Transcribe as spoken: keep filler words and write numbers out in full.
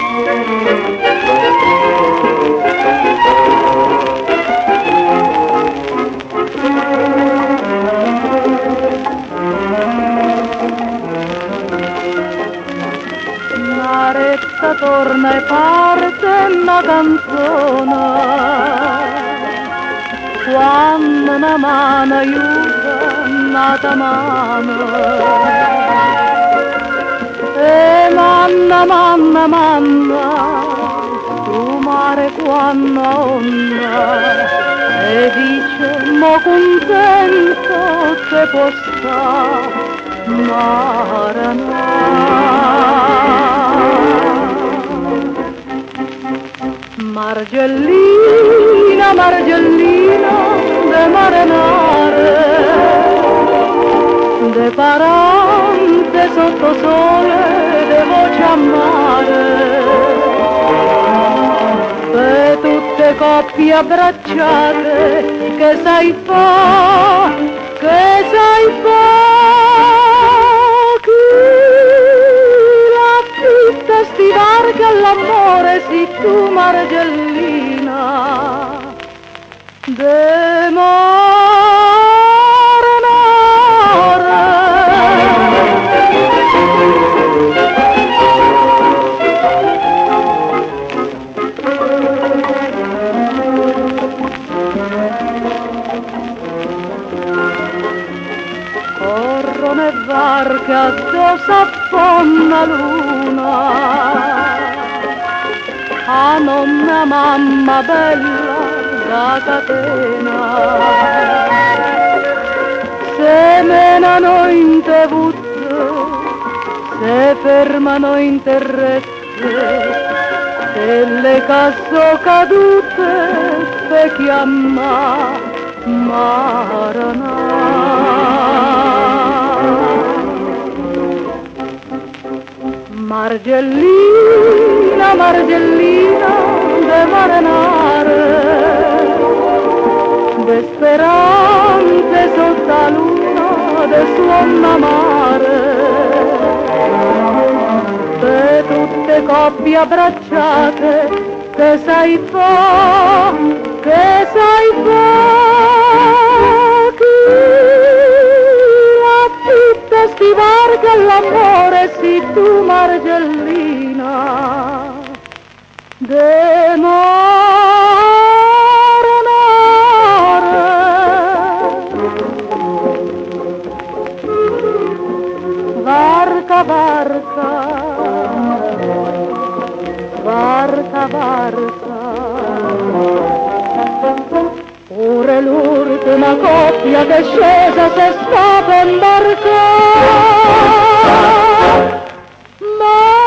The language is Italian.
Maretta torna e parte una canzone, quando una mano aiuta un'altra mano, e manna, manna, manna, tu mare quando onda, e dice, mo contento se può stare, Margellina, Margellina, de marinare, de parante sotto sole, de voce amare, per tutte coppie abbracciate, che sai fa, che sai fa. Sti varchi all'amore, si tu Margellina, de marinare. Corrono e varche addosso affonna luna, a nonna mamma bella da catena, se menano in tevuzze, se fermano in terrette, e le casso cadute se chiama Maranà. Margellina, Margellina, de marinare, de speranze sotto la luna, de suon amare, de tutte coppie abbracciate, che sai fa, che sai fa, chi affitta sti varchi all'amore, si tu Margellina, de marinare. Varca, varca, varca, varca, ora è l'ultima coppia che è scesa, se sta per imbarcare.